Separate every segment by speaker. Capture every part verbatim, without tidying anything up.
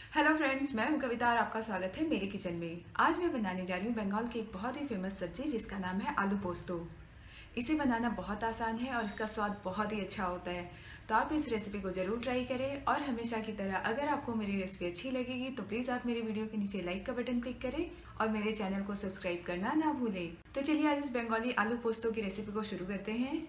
Speaker 1: Hello friends, मैं हूं कविता और आपका स्वागत है मेरे किचन में। आज मैं बनाने जा रही हूं बंगाल की एक बहुत ही फेमस सब्जी जिसका नाम है आलू पोस्तो। इसे बनाना बहुत आसान है और इसका स्वाद बहुत ही अच्छा होता है। तो आप इस रेसिपी को ज़रूर ट्राई करें और हमेशा की तरह अगर आपको मेरी रेसिपी अच्छी लगेगी तो प्लीज़ आप मेरे वीडियो के नीचे लाइक का बटन क्लिक करें और मेरे चैनल को सब्सक्राइब करना ना भूलें। तो चलिए आज इस बंगाली आलू पोस्तो की रेसिपी को शुरू करते हैं।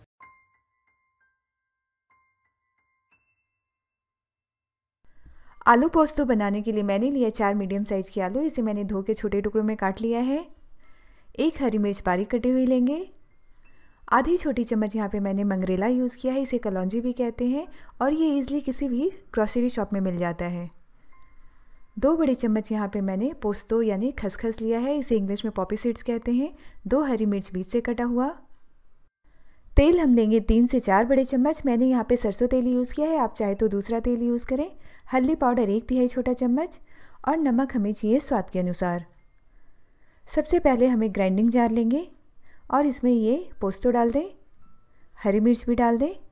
Speaker 2: आलू पोस्तो बनाने के लिए मैंने लिया चार मीडियम साइज़ की आलू। इसे मैंने धो के छोटे टुकड़ों में काट लिया है। एक हरी मिर्च बारीक कटी हुई लेंगे। आधी छोटी चम्मच यहाँ पे मैंने मंगरेला यूज़ किया है, इसे कलौंजी भी कहते हैं और ये ईज़िली किसी भी ग्रॉसरी शॉप में मिल जाता है। दो बड़े चम्मच यहाँ पे मैंने पोस्तो यानी खसखस लिया है, इसे इंग्लिश में पॉपी सीड्स कहते हैं। दो हरी मिर्च बीच से कटा हुआ। तेल हम लेंगे तीन से चार बड़े चम्मच। मैंने यहाँ पे सरसों तेल यूज़ किया है, आप चाहे तो दूसरा तेल यूज़ करें। हल्दी पाउडर एक तिहाई छोटा चम्मच और नमक हमें चाहिए स्वाद के अनुसार। सबसे पहले हमें ग्राइंडिंग जार लेंगे और इसमें ये पोस्तो डाल दें, हरी मिर्च भी डाल दें।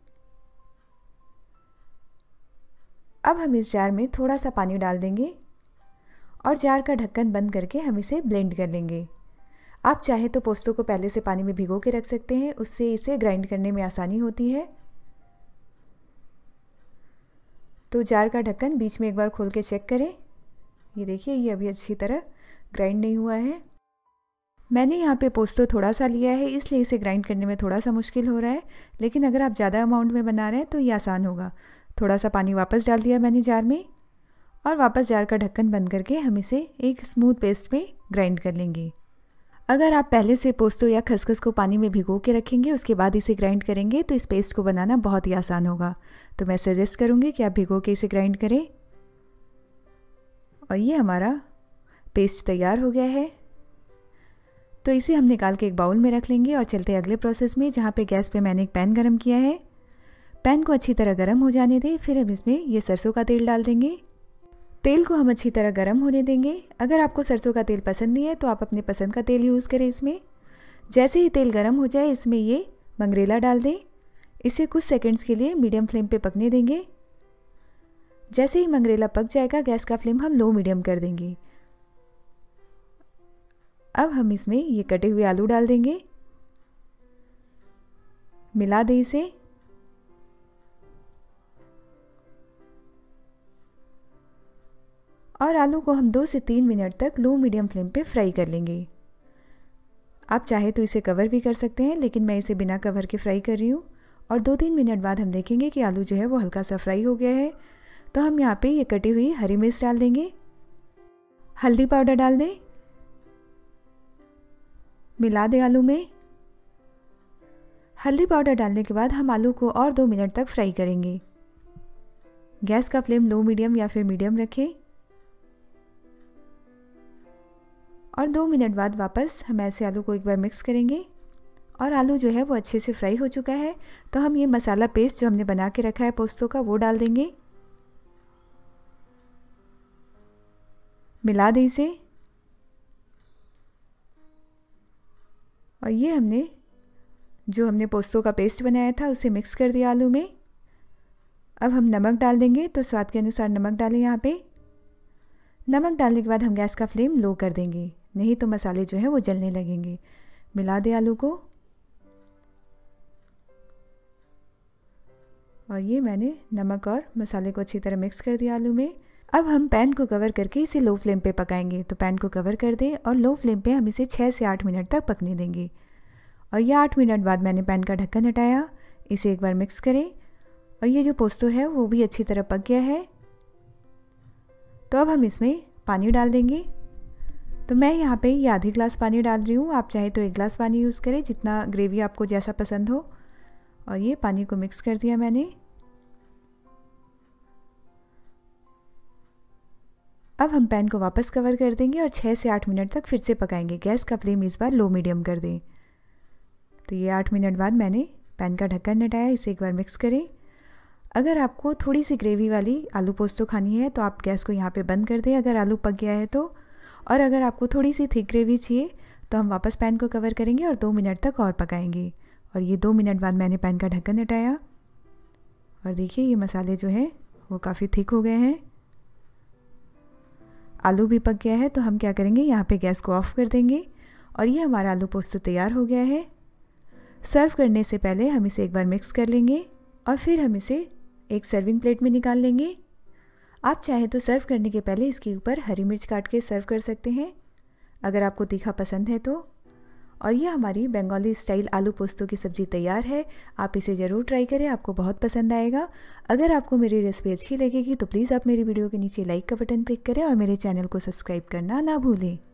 Speaker 2: अब हम इस जार में थोड़ा सा पानी डाल देंगे और जार का ढक्कन बंद करके हम इसे ब्लेंड कर लेंगे। आप चाहे तो पोस्तो को पहले से पानी में भिगो के रख सकते हैं, उससे इसे ग्राइंड करने में आसानी होती है। तो जार का ढक्कन बीच में एक बार खोल के चेक करें। ये देखिए, ये अभी अच्छी तरह ग्राइंड नहीं हुआ है। मैंने यहाँ पे पोस्तो थोड़ा सा लिया है, इसलिए इसे ग्राइंड करने में थोड़ा सा मुश्किल हो रहा है, लेकिन अगर आप ज़्यादा अमाउंट में बना रहे हैं तो ये आसान होगा। थोड़ा सा पानी वापस डाल दिया मैंने जार में और वापस जार का ढक्कन बंद करके हम इसे एक स्मूथ पेस्ट में ग्राइंड कर लेंगे। अगर आप पहले से पोस्तो या खसखस को पानी में भिगो के रखेंगे, उसके बाद इसे ग्राइंड करेंगे तो इस पेस्ट को बनाना बहुत ही आसान होगा। तो मैं सजेस्ट करूँगी कि आप भिगो के इसे ग्राइंड करें। और ये हमारा पेस्ट तैयार हो गया है, तो इसे हम निकाल के एक बाउल में रख लेंगे और चलते अगले प्रोसेस में, जहाँ पे गैस पे मैंने एक पैन गरम किया है। पैन को अच्छी तरह गरम हो जाने दें, फिर हम इसमें ये सरसों का तेल डाल देंगे। तेल को हम अच्छी तरह गर्म होने देंगे। अगर आपको सरसों का तेल पसंद नहीं है तो आप अपने पसंद का तेल यूज़ करें इसमें। जैसे ही तेल गर्म हो जाए, इसमें ये मंगरेला डाल दें। इसे कुछ सेकंड्स के लिए मीडियम फ्लेम पे पकने देंगे। जैसे ही मंगरेला पक जाएगा, गैस का फ्लेम हम लो मीडियम कर देंगे। अब हम इसमें ये कटे हुए आलू डाल देंगे, मिला दें इसे। और आलू को हम दो से तीन मिनट तक लो मीडियम फ्लेम पे फ्राई कर लेंगे। आप चाहे तो इसे कवर भी कर सकते हैं, लेकिन मैं इसे बिना कवर के फ्राई कर रही हूँ। और दो तीन मिनट बाद हम देखेंगे कि आलू जो है वो हल्का सा फ्राई हो गया है। तो हम यहाँ पे ये कटी हुई हरी मिर्च डाल देंगे, हल्दी पाउडर डाल दें, मिला दें आलू में। हल्दी पाउडर डालने के बाद हम आलू को और दो मिनट तक फ्राई करेंगे। गैस का फ्लेम लो मीडियम या फिर मीडियम रखें। और दो मिनट बाद वापस हम ऐसे आलू को एक बार मिक्स करेंगे और आलू जो है वो अच्छे से फ्राई हो चुका है। तो हम ये मसाला पेस्ट जो हमने बना के रखा है पोस्तो का, वो डाल देंगे, मिला दें इसे। और ये हमने जो हमने पोस्तो का पेस्ट बनाया था उसे मिक्स कर दिया आलू में। अब हम नमक डाल देंगे, तो स्वाद के अनुसार नमक डालें यहाँ पे। नमक डालने के बाद हम गैस का फ्लेम लो कर देंगे, नहीं तो मसाले जो हैं वो जलने लगेंगे। मिला दें आलू को। और ये मैंने नमक और मसाले को अच्छी तरह मिक्स कर दिया आलू में। अब हम पैन को कवर करके इसे लो फ्लेम पे पकाएंगे। तो पैन को कवर कर दें और लो फ्लेम पे हम इसे छः से आठ मिनट तक पकने देंगे। और ये आठ मिनट बाद मैंने पैन का ढक्कन हटाया, इसे एक बार मिक्स करें। और ये जो पोस्तो है वो भी अच्छी तरह पक गया है। तो अब हम इसमें पानी डाल देंगे। तो मैं यहाँ पे ये आधी ग्लास पानी डाल रही हूँ, आप चाहे तो एक ग्लास पानी यूज़ करें, जितना ग्रेवी आपको जैसा पसंद हो। और ये पानी को मिक्स कर दिया मैंने। अब हम पैन को वापस कवर कर देंगे और छः से आठ मिनट तक फिर से पकाएंगे। गैस का फ्लेम इस बार लो मीडियम कर दें। तो ये आठ मिनट बाद मैंने पैन का ढक्कन हटाया, इसे एक बार मिक्स करें। अगर आपको थोड़ी सी ग्रेवी वाली आलू पोस्तो खानी है तो आप गैस को यहाँ पे बंद कर दें अगर आलू पक गया है तो। और अगर आपको थोड़ी सी थिक ग्रेवी चाहिए तो हम वापस पैन को कवर करेंगे और दो मिनट तक और पकाएंगे। और ये दो मिनट बाद मैंने पैन का ढक्कन हटाया और देखिए ये मसाले जो हैं वो काफ़ी थिक हो गए हैं। आलू भी पक गया है, तो हम क्या करेंगे, यहाँ पे गैस को ऑफ़ कर देंगे और ये हमारा आलू पोस्तो तैयार हो गया है। सर्व करने से पहले हम इसे एक बार मिक्स कर लेंगे और फिर हम इसे एक सर्विंग प्लेट में निकाल लेंगे। आप चाहें तो सर्व करने के पहले इसके ऊपर हरी मिर्च काट के सर्व कर सकते हैं, अगर आपको तीखा पसंद है तो। और ये हमारी बंगाली स्टाइल आलू पोस्तो की सब्ज़ी तैयार है। आप इसे ज़रूर ट्राई करें, आपको बहुत पसंद आएगा। अगर आपको मेरी रेसिपी अच्छी लगेगी तो प्लीज़ आप मेरी वीडियो के नीचे लाइक का बटन क्लिक करें और मेरे चैनल को सब्सक्राइब करना ना भूलें।